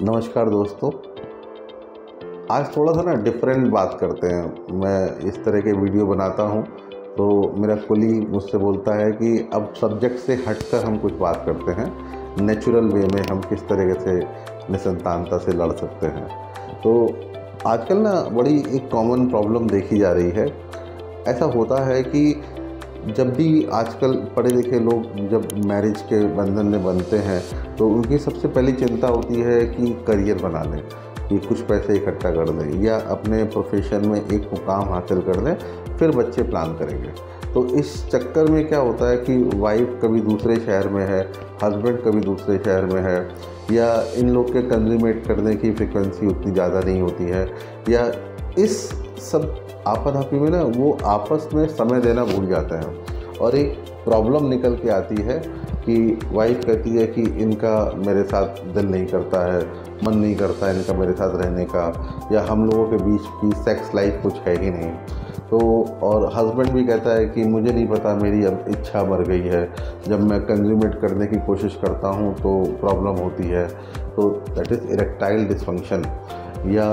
नमस्कार दोस्तों। आज थोड़ा सा डिफरेंट बात करते हैं। मैं इस तरह के वीडियो बनाता हूँ तो मेरा कोलीग मुझसे बोलता है कि अब सब्जेक्ट से हटकर हम कुछ बात करते हैं, नेचुरल वे में हम किस तरह से निसंतानता से लड़ सकते हैं। तो आजकल बड़ी एक कॉमन प्रॉब्लम देखी जा रही है। ऐसा होता है कि जब भी आजकल पढ़े लिखे लोग जब मैरिज के बंधन में बनते हैं तो उनकी सबसे पहली चिंता होती है कि करियर बना लें, कि कुछ पैसे इकट्ठा कर दें या अपने प्रोफेशन में एक मुकाम हासिल कर लें, फिर बच्चे प्लान करेंगे। तो इस चक्कर में क्या होता है कि वाइफ कभी दूसरे शहर में है, हस्बैंड कभी दूसरे शहर में है, या इन लोग के कंज्यूमेट करने की फ्रिक्वेंसी उतनी ज़्यादा नहीं होती है, या इस सब आपाधापी में वो आपस में समय देना भूल जाते हैं। और एक प्रॉब्लम निकल के आती है कि वाइफ कहती है कि इनका मेरे साथ दिल नहीं करता है, मन नहीं करता है इनका मेरे साथ रहने का, या हम लोगों के बीच की सेक्स लाइफ कुछ है ही नहीं। तो और हस्बैंड भी कहता है कि मुझे नहीं पता, मेरी अब इच्छा मर गई है, जब मैं कंज्यूमेट करने की कोशिश करता हूँ तो प्रॉब्लम होती है। तो दैट इज़ इरेक्टाइल डिसफंक्शन या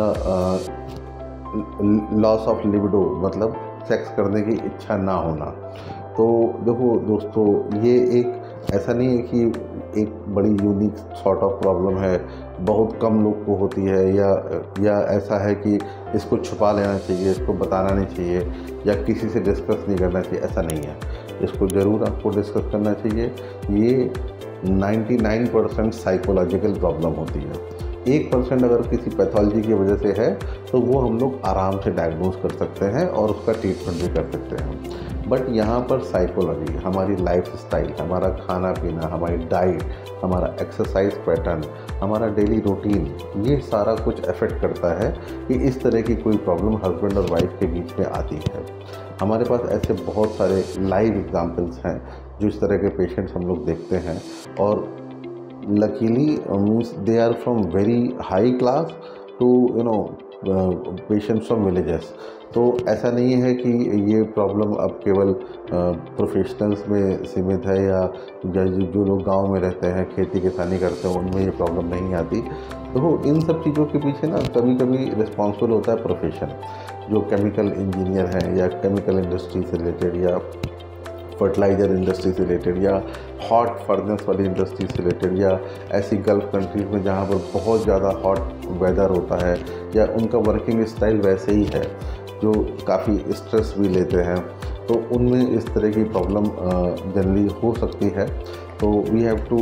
लॉस ऑफ लिबिडो, मतलब सेक्स करने की इच्छा ना होना। तो देखो दोस्तों, ये एक ऐसा नहीं है कि एक बड़ी यूनिक सॉर्ट ऑफ प्रॉब्लम है, बहुत कम लोग को होती है, या ऐसा है कि इसको छुपा लेना चाहिए, इसको बताना नहीं चाहिए, या किसी से डिस्कस नहीं करना चाहिए। ऐसा नहीं है, इसको ज़रूर आपको डिस्कस करना चाहिए। ये 99% साइकोलॉजिकल प्रॉब्लम होती है। 1% अगर किसी पैथोलॉजी की वजह से है तो वो हम लोग आराम से डायग्नोज कर सकते हैं और उसका ट्रीटमेंट भी कर सकते हैं। बट यहाँ पर साइकोलॉजी, हमारी लाइफ स्टाइल, हमारा खाना पीना, हमारी डाइट, हमारा एक्सरसाइज पैटर्न, हमारा डेली रूटीन, ये सारा कुछ अफेक्ट करता है कि इस तरह की कोई प्रॉब्लम हस्बैंड और वाइफ के बीच में आती है। हमारे पास ऐसे बहुत सारे लाइव एग्जाम्पल्स हैं जो इस तरह के पेशेंट्स हम लोग देखते हैं। और luckily means they are from very high class to patients from villages। तो ऐसा नहीं है कि ये प्रॉब्लम अब केवल प्रोफेशनल्स में सीमित है, या जो लोग गांव में रहते हैं, खेती किसानी करते हैं, उनमें ये प्रॉब्लम नहीं आती। तो इन सब चीज़ों के पीछे कभी कभी रिस्पॉन्सिबल होता है प्रोफेशन। जो केमिकल इंजीनियर हैं, या केमिकल इंडस्ट्री से रिलेटेड, या फर्टिलाइज़र इंडस्ट्री से रिलेटेड, या हॉट फर्नेस वाली इंडस्ट्री से रिलेटेड, या ऐसी गल्फ कंट्रीज में जहाँ पर बहुत ज़्यादा हॉट वेदर होता है, या उनका वर्किंग स्टाइल वैसे ही है जो काफ़ी स्ट्रेस भी लेते हैं, तो उनमें इस तरह की प्रॉब्लम जनरली हो सकती है। तो we have to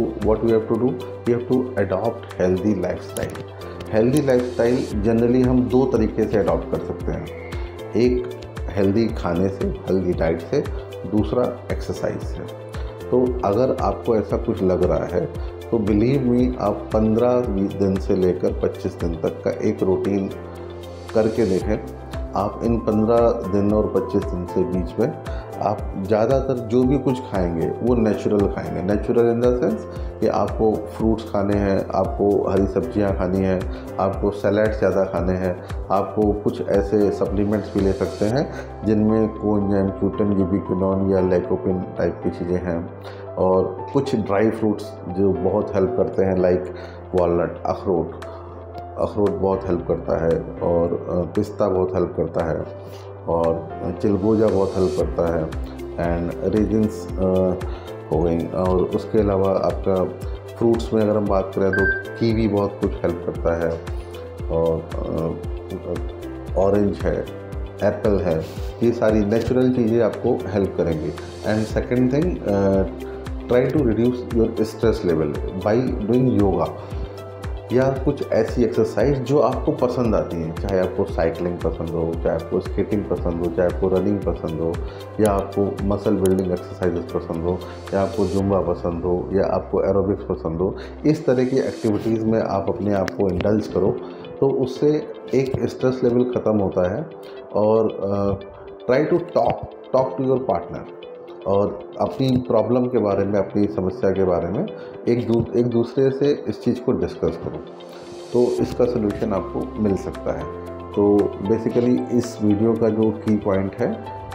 adopt healthy lifestyle. Healthy lifestyle generally हम दो तरीके से अडॉप्ट कर सकते हैं। एक हेल्दी खाने से, हेल्दी डाइट से, दूसरा एक्सरसाइज से। तो अगर आपको ऐसा कुछ लग रहा है तो बिलीव मी, आप 15 दिन से लेकर 25 दिन तक का एक रूटीन करके देखें। आप इन 15 दिन और 25 दिन से बीच में आप ज़्यादातर जो भी कुछ खाएंगे वो नेचुरल खाएंगे। नेचुरल इन द सेंस कि आपको फ्रूट्स खाने हैं, आपको हरी सब्जियां खानी है, आपको सैलड ज़्यादा खाने हैं, आपको कुछ ऐसे सप्लीमेंट्स भी ले सकते हैं जिनमें कोएंजाइम Q10, यूबिक्विनोन या लाइकोपिन टाइप की चीज़ें हैं। और कुछ ड्राई फ्रूट्स जो बहुत हेल्प करते हैं, लाइक वॉलनट, अखरोट बहुत हेल्प करता है, और पिस्ता बहुत हेल्प करता है, और चिलगोजा बहुत हेल्प करता है, एंड रेजिन्स हो गई। और उसके अलावा आपका फ्रूट्स में अगर हम बात करें तो कीवी बहुत कुछ हेल्प करता है, और ऑरेंज है, एप्पल है। ये सारी नेचुरल चीज़ें आपको हेल्प करेंगी। And second thing, try to reduce your stress level by doing yoga, या कुछ ऐसी एक्सरसाइज जो आपको पसंद आती हैं। चाहे आपको साइकिलिंग पसंद हो, चाहे आपको स्केटिंग पसंद हो, चाहे आपको रनिंग पसंद हो, या आपको मसल बिल्डिंग एक्सरसाइजेस पसंद हो, या आपको जुम्बा पसंद हो, या आपको एरोबिक्स पसंद हो। इस तरह की एक्टिविटीज़ में आप अपने आप को इंडल्ज करो, तो उससे एक स्ट्रेस लेवल ख़त्म होता है। और try to talk to your partner, और अपनी प्रॉब्लम के बारे में, अपनी समस्या के बारे में एक दूसरे से इस चीज़ को डिस्कस करो, तो इसका सलूशन आपको मिल सकता है। तो बेसिकली इस वीडियो का जो की पॉइंट है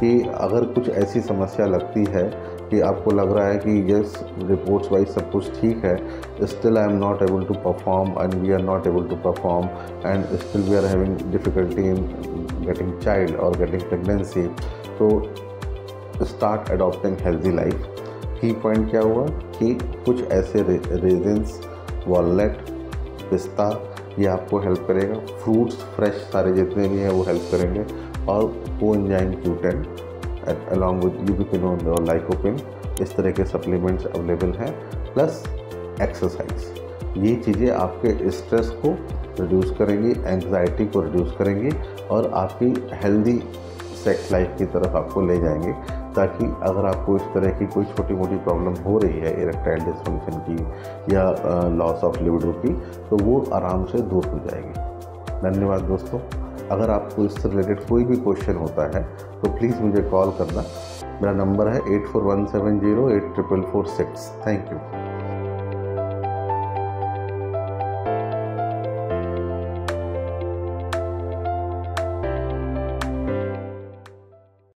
कि अगर कुछ ऐसी समस्या लगती है कि आपको लग रहा है कि यस रिपोर्ट्स वाइज सब कुछ ठीक है, still I am not able to perform and we are not able to perform and still we are having difficulty in getting child और गेटिंग प्रेगनेंसी, तो start adopting healthy life. Key point क्या हुआ कि कुछ ऐसे resins, walnut, पिस्ता, ये आपको हेल्प करेगा। फ्रूट्स फ्रेश सारे जितने भी हैं वो हेल्प करेंगे। और कोएंजाइम Q10 अलॉन्ग विद यूबिक्विनोन और लाइकोपिन, इस तरह के सप्लीमेंट्स अवेलेबल हैं। प्लस एक्सरसाइज, ये चीज़ें आपके स्ट्रेस को रिड्यूस करेंगी, एंग्जाइटी को रिड्यूस करेंगी और आपकी हेल्दी सेक्स लाइफ की तरफ आपको ले जाएंगे, ताकि अगर आपको इस तरह की कोई छोटी मोटी प्रॉब्लम हो रही है इरेक्टाइल डिसफंक्शन की या लॉस ऑफ लिबिडो की, तो वो आराम से दूर हो जाएगी। धन्यवाद दोस्तों। अगर आपको इससे रिलेटेड कोई भी क्वेश्चन होता है तो प्लीज़ मुझे कॉल करना। मेरा नंबर है 8417084446। Thank you.